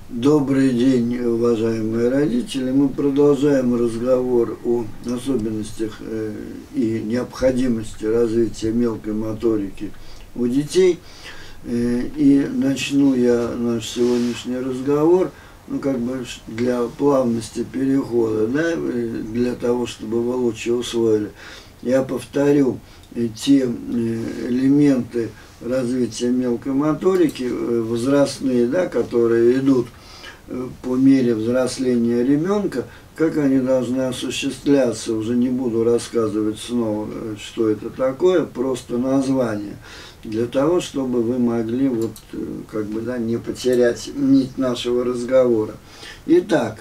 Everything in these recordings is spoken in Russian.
Добрый день, уважаемые родители. Мы продолжаем разговор о особенностях и необходимости развития мелкой моторики у детей. И начну я наш сегодняшний разговор, для плавности перехода, для того, чтобы вы лучше усвоили. Я повторю те элементы развития мелкой моторики, возрастные, которые идут по мере взросления ребенка, как они должны осуществляться. Уже не буду рассказывать снова, что это такое, просто название, для того, чтобы вы могли не потерять нить нашего разговора. Итак,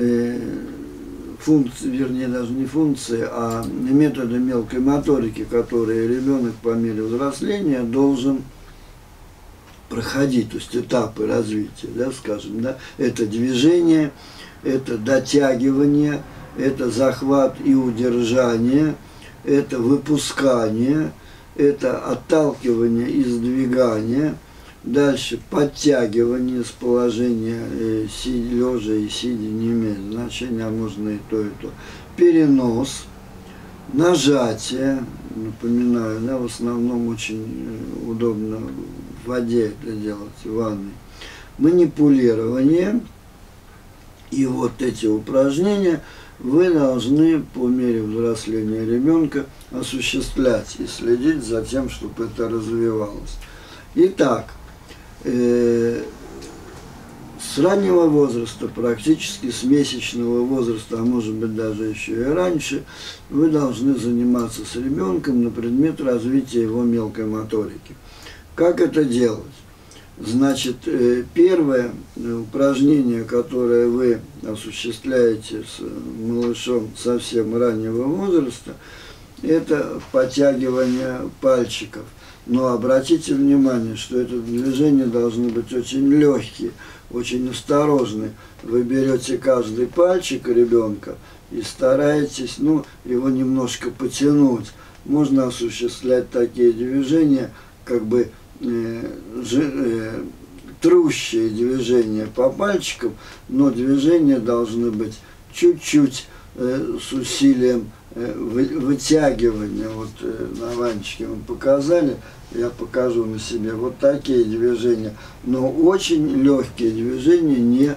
функции, вернее даже не функции, а методы мелкой моторики, которые ребенок по мере взросления должен проходить, то есть этапы развития, это движение, это дотягивание, это захват и удержание, это выпускание, это отталкивание и сдвигание, дальше подтягивание с положения лежа и сидя не имеет значения, а можно и то, перенос, нажатие, напоминаю, в основном очень удобно в воде это делать, в ванной, манипулирование. И вот эти упражнения вы должны по мере взросления ребенка осуществлять и следить за тем, чтобы это развивалось. Итак, с раннего возраста, практически с месячного возраста, а может быть даже еще и раньше, вы должны заниматься с ребенком на предмет развития его мелкой моторики. Как это делать? Значит, первое упражнение, которое вы осуществляете с малышом совсем раннего возраста, это подтягивание пальчиков. Но обратите внимание, что это движения должны быть очень легкие, очень осторожные. Вы берете каждый пальчик ребенка и стараетесь его немножко потянуть. Можно осуществлять такие движения, трущие движения по пальчикам, но движения должны быть чуть-чуть с усилием вытягивания. Вот на ванчике мы показали, я покажу на себе вот такие движения, но очень легкие движения, не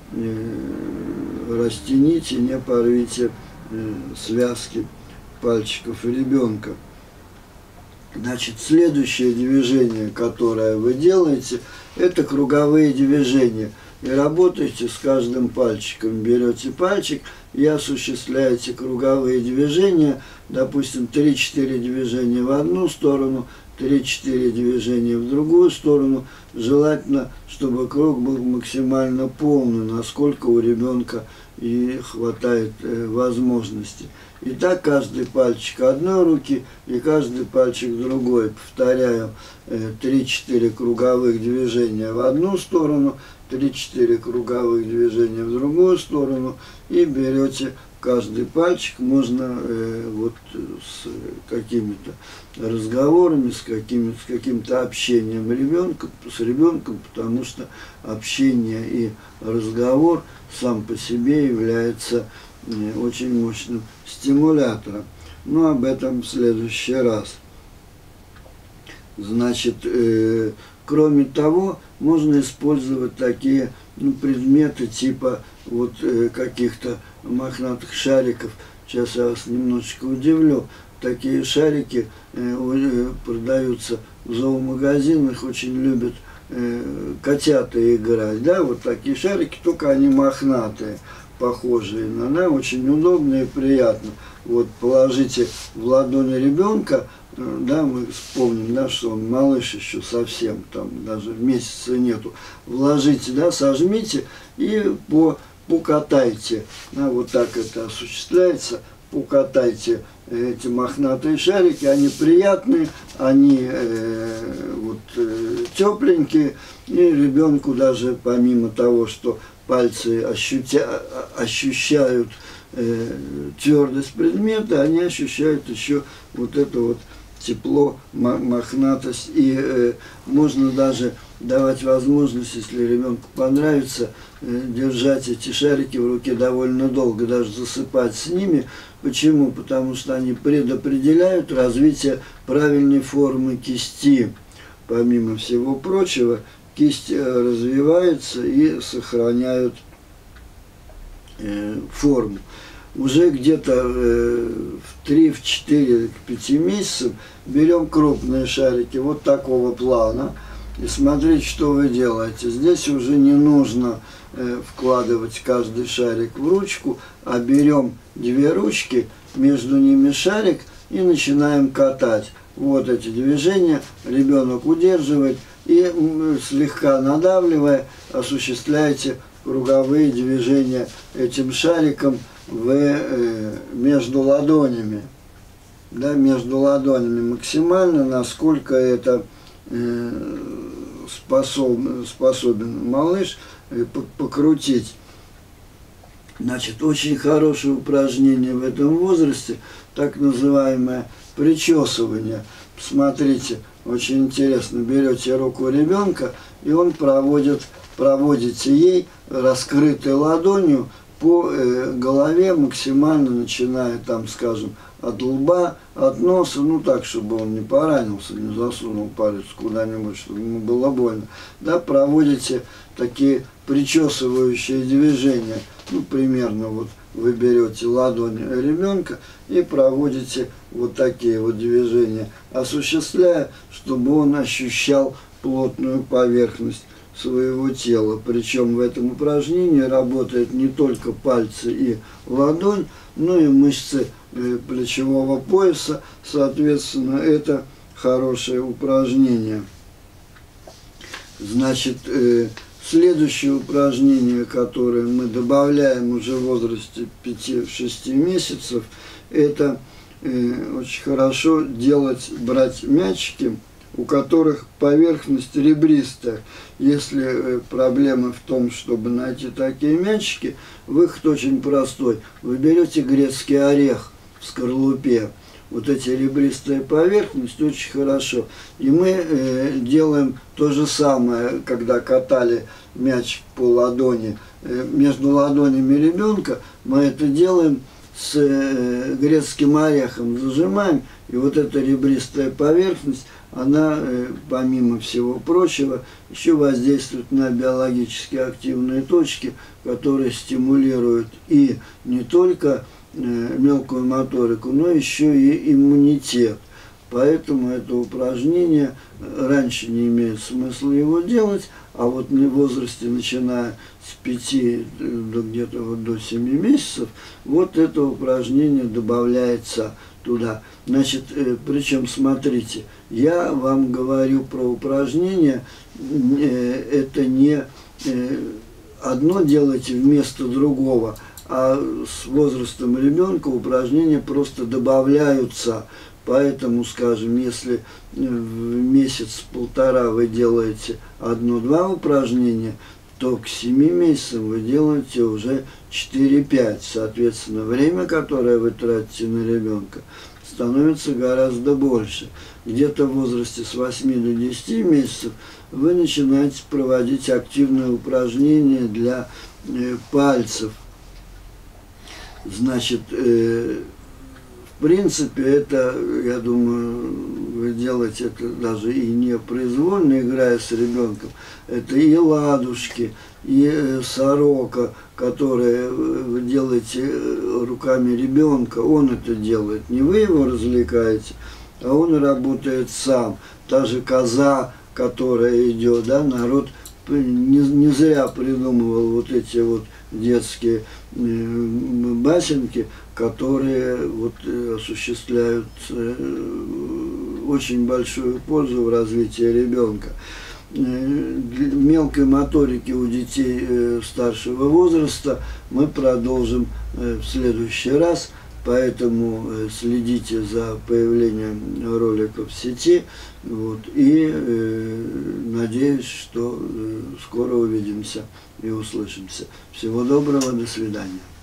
растяните, не порвите связки пальчиков ребенка. Значит, следующее движение, которое вы делаете, это круговые движения. И работаете с каждым пальчиком. Берете пальчик и осуществляете круговые движения. Допустим, 3-4 движения в одну сторону, 3-4 движения в другую сторону. Желательно, чтобы круг был максимально полный, насколько у ребенка и хватает возможностей. И так каждый пальчик одной руки и каждый пальчик другой. Повторяю, 3-4 круговых движения в одну сторону, 3-4 круговых движения в другую сторону. И берете каждый пальчик, можно с какими-то разговорами, с каким-то общением с ребенком, потому что общение и разговор сам по себе является очень мощным стимулятором. Но об этом в следующий раз. Значит, кроме того, можно использовать такие предметы типа каких-то мохнатых шариков. Сейчас я вас немножечко удивлю. Такие шарики продаются в зоомагазинах, очень любят котята играть. Вот такие шарики, только они мохнатые, похожие на, очень удобно и приятно. Вот положите в ладони ребенка, мы вспомним, что он малыш еще совсем, там даже месяца нету. Вложите, сожмите и покатайте. Вот так это осуществляется. Покатайте эти мохнатые шарики, они приятные, они тепленькие, и ребенку даже помимо того, что пальцы ощущают твердость предмета, они ощущают еще это тепло, мохнатость. И можно даже давать возможность, если ребенку понравится, держать эти шарики в руке довольно долго, даже засыпать с ними. Почему? Потому что они предопределяют развитие правильной формы кисти. Помимо всего прочего, кисть развивается и сохраняют форму. Уже где-то в 3, в 4, к 5 месяцев берем крупные шарики вот такого плана. И смотрите, что вы делаете. Здесь уже не нужно вкладывать каждый шарик в ручку, а берем 2 ручки, между ними шарик и начинаем катать. Вот эти движения ребенок удерживает и слегка надавливая осуществляете круговые движения этим шариком между ладонями. Да, между ладонями максимально, насколько это способен малыш покрутить. Значит, очень хорошее упражнение в этом возрасте, так называемое причесывание. Смотрите, очень интересно, берете руку ребенка, и он проводите ей раскрытой ладонью по голове, максимально начиная там, скажем, от лба, от носа, ну так, чтобы он не поранился, не засунул палец куда-нибудь, чтобы ему было больно. Да, проводите такие причесывающие движения. Ну, примерно вот вы берете ладонь ребенка и проводите вот такие вот движения, осуществляя, чтобы он ощущал плотную поверхность своего тела. Причем в этом упражнении работает не только пальцы и ладонь, но и мышцы плечевого пояса. Соответственно, это хорошее упражнение. Значит, следующее упражнение, которое мы добавляем уже в возрасте 5-6 месяцев, это очень хорошо брать мячики, у которых поверхность ребристая. Если проблема в том, чтобы найти такие мячики, выход очень простой. Вы берете грецкий орех в скорлупе. Вот эти ребристая поверхность очень хорошо. И мы делаем то же самое, когда катали мяч по ладони, между ладонями ребенка, мы это делаем с грецким орехом, зажимаем, и вот эта ребристая поверхность, она, помимо всего прочего, еще воздействует на биологически активные точки, которые стимулируют и не только мелкую моторику, но еще и иммунитет. Поэтому это упражнение раньше не имеет смысла его делать, а вот в возрасте, начиная с 5 до где-то вот до 7 месяцев, вот это упражнение добавляется туда. Значит, причем, смотрите, я вам говорю про упражнение, это не одно делайте вместо другого, а с возрастом ребенка упражнения просто добавляются. Поэтому, скажем, если в месяц-полтора вы делаете 1-2 упражнения, то к 7 месяцам вы делаете уже 4-5. Соответственно, время, которое вы тратите на ребенка, становится гораздо больше. Где-то в возрасте с 8 до 10 месяцев вы начинаете проводить активные упражнения для пальцев. Значит, в принципе, это, я думаю, вы делаете это даже и непроизвольно, играя с ребенком. Это и ладушки, и сорока, которые вы делаете руками ребенка. Он это делает. Не вы его развлекаете, а он работает сам. Та же коза, которая идет, да, народ не зря придумывал вот эти вот детские басенки, которые вот осуществляют очень большую пользу в развитии ребенка. Мелкой моторики у детей старшего возраста мы продолжим в следующий раз, поэтому следите за появлением роликов в сети, вот, и надеюсь, что скоро увидимся и услышимся. Всего доброго, до свидания.